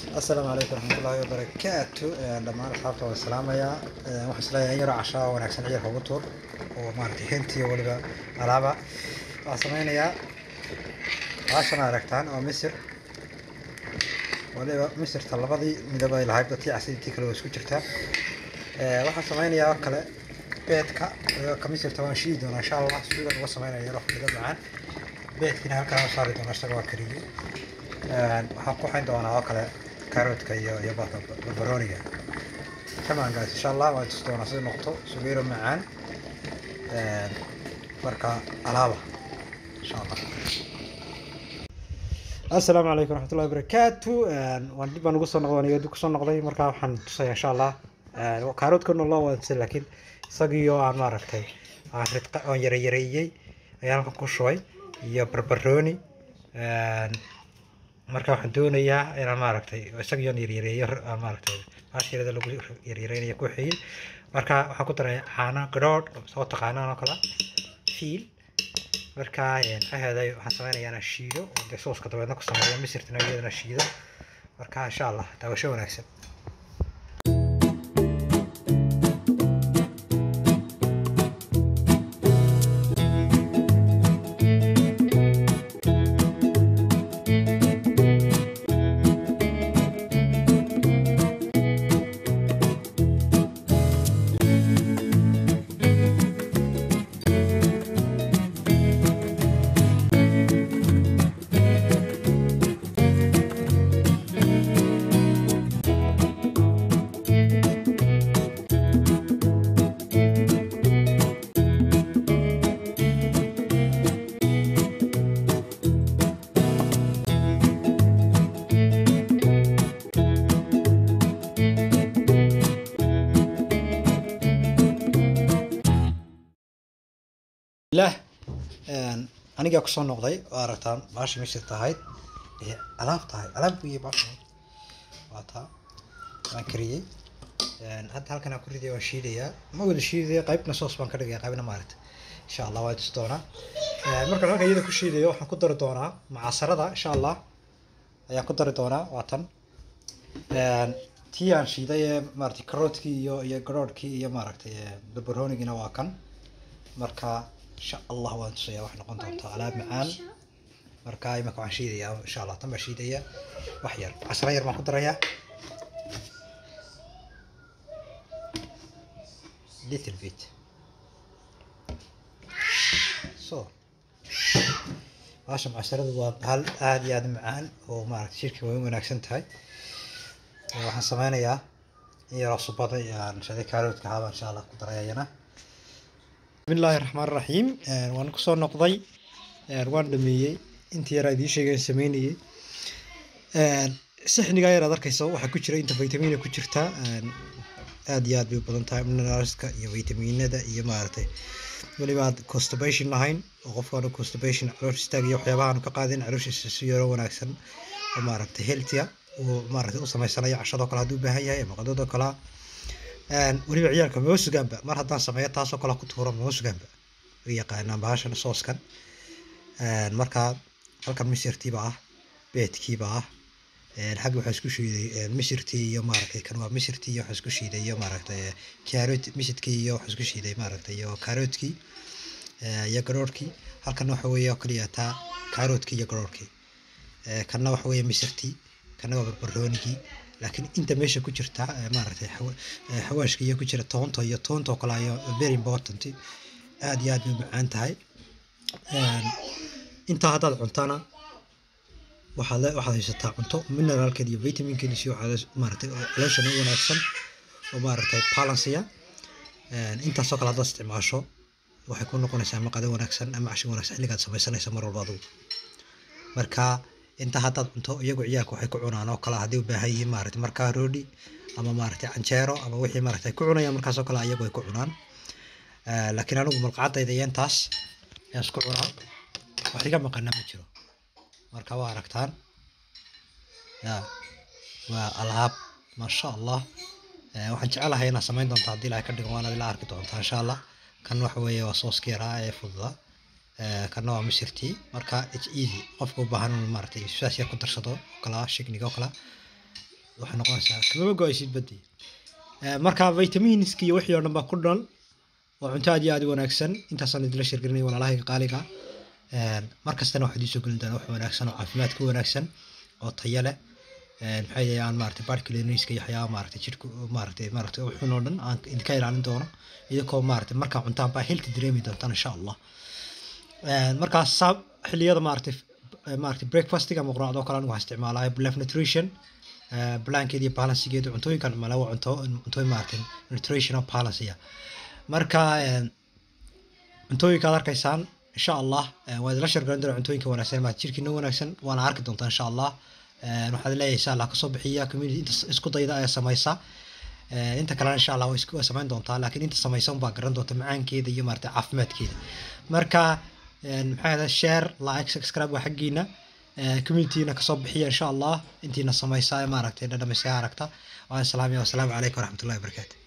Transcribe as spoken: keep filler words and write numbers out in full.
السلام عليكم ورحمة الله وبركاته دمان أصحابته والسلام يا وحصل لي يرى عشاء ونحسن عير فوتور ومارتي هنتي ولبا ألعبة أصمين يا عشان أركتان أو مصر ولبا مصر طلبضي مدبا الهايب دتي عسيتي كلو سكوتشرتا waxaan samaynayaa kale beedka kamiisir toban shiid oo insha Allah suuqa uga sameynaya rox midab macaan beedkina halkaan oo saari doona isagoo kariyo ee waxaan ku xayn doonaa kale karoodka iyo iyo barbarooniga tamaan guys insha Allah waa tus doona sida noqoto suuqiro macaan ee marka alaaba insha Allah السلام عليكم ورحمة الله وبركاته waan dib baan ugu soo noqday aniga dib ku soo noqday marka waxaan tusay insha Allah كاروت كنا الله وانسى لكن ساقيو عن ماركتي عارف قا يري يريي أيام كم شوي يا بربروني مركب حدوني يا أنا ماركتي ساقيو يري يري عن ماركتي عشان هذا لو يري يري يكون حين مركب حكوتر حنا قرار صوت قانا أنا كلا فيل مركب يعني هذا حسماني أنا شيلو ودسوس كتبنا نقص مريم مصير تنوي أنا شيلو مركب إن شاء الله توشوا نكسب لا أنا جاك صون نقضي وارتان باش مش تهايد ألعاب تهايد ألعاب بيه باش واتا مكري هاد هالكنا كردي وشيدية ما قد الشيدية قيبنا صوص بانكرية قيبنا مارت إن شاء الله وايد تستونا مركز هالك يدا كشيدية وحنا قدر دونا مع سردا إن شاء الله يا قدر دونا واتن تيان شيدية مارتي كروتكي يو يا كروتكي يا مارتي دبروني جنا واكن مركز إن شاء الله وانتسيا وحنا قنطة على معان مركاي مكو عن شيدية إن شاء الله تم شيدية وحير عسرير ما قدر يا little bit so عشان عسرد وهل هذه هذا معان وما شركة وين وناكسنت هاي وحنا سمعنا يا يا رصبات يا نشاهد كاروت كهذا إن شاء الله قدر يا جنا بسم الله الرحمن الرحيم وأنا كسر نقضي وأنا دمية أنت يا رادي شيء سميني سحني غير هذا كيسو وحكوشري أنت فيتامين كوشرتا أديات بيبدون تايم من الرأسك يا فيتامين ده يا مارته ولي بعد كوستبيشن لاين وغفار كوستبيشن عروش استاجي وحيوان كقادين عروش السيارة وناكسن ومارته هيلتيا ومارته أصلا ما يصير عشرة كلا دوبها هي مقدودة كلا ولي عيالك موس جنبه مرة هذا سمية تاسو كلا كتورة موس جنبه ويقعنا بعشان الصوص كان مركا هالكن مسيرتي بقى بيتكي بقى الحق وحسكو شيء مسيرتي يوم ماركتي كانوا مسيرتي يوم حسكو شيء يوم ماركتي كاروت مسيرتي يوم حسكو شيء ماركتي يوم كاروتكي يا كروركي هالكن وحوي كلياتا كاروتكي يا كروركي كنا وحوي مسيرتي كنا بربرونكي لكن أنت ماشي كوشرتا مارتي حواش كي كوشرة تونتو يا تونتو كلايا very important أدي أدي معان تاي أنت هذا العنتانا وحلا وحلا يستطيع عنتو من الكلي فيتامين كلي شيء على مارتي ليش أنا وأنا أحسن ومارتي بالانسيا أنت ساق هذا استعماشه وحيكون نقول نسمع قدر وأنا أحسن أما عشان وأنا أحسن اللي قاعد سمي سنة يسمر البعض مركا inta hadda cunto iyagu ciyaalku waxay ku cunaan oo kala hadii u baahan yihiin maaragtay markaa roodi ama maaragtay canjeero ama wixii maaragtay ku cunayaan markaas oo kala iyagu ay ku cunaan ee laakiin anigu malqacadayda yantaas aan isku cunaa wax iga maqana ma jiro marka waa aragtaan ya waa alaab ma sha Allah ee waxaan jecelahay inaan sameyn doonto hadii la ka dhigo waana la arki doonto insha Allah kan wax weeye waa sooskii raa ee fududa كنوع مسيرتي مركا it's easy قفكو بهانو مارتي ساسيا كنترشدو كلا شكنيكو كلا waxa noqonaysaa kama go'aysid badii marka vitaminska iyo wixii oo dhan ba ku dhan oo cunto aad iyo aad u wanaagsan intaasaan idila shirgelinay walaalahayga qaaliga een markastana waxa idin soo gelin doona wax wanaagsan oo caafimaad ku wanaagsan oo tayo leh een maxay yahay maartay barclainiska iyo waxyaabo maartay jirku maartay maartay wuxuu noo dhan aan idinka ilaalin doono idinko maartay marka cuntaan baa healthy dareemi doontaan insha Allah een markaas saab xilliyada maartay maartay breakfastiga ama quraacdo kale anigu waxaan isticmaalahay Blef Nutrition blankeed iyo balancegeedu cuntooyinkan malawa cunto cunto maartay nutritional balance ya marka cuntooyinka aad arkaysaan insha Allah waa idin la shirgayn doona cuntooyinka wanaagsan ma jirkiina wanaagsan waana arki doontaa insha Allah waxaad leeyahay insha Allah ka soo bixiya community inta isku dayda ay samaysa inta kale insha Allah way isku samayn doontaa laakiin inta samaysan baa garan doonta macaankeeda iyo maartay caafimaadkeeda marka maxay ahayd share like subscribe waa xaqiina community-na ka soo bixiya insha Allah intiina samaysa maartay dhadhamaysa aragta wa salaamu alaykum wa rahmatullahi wa barakatuh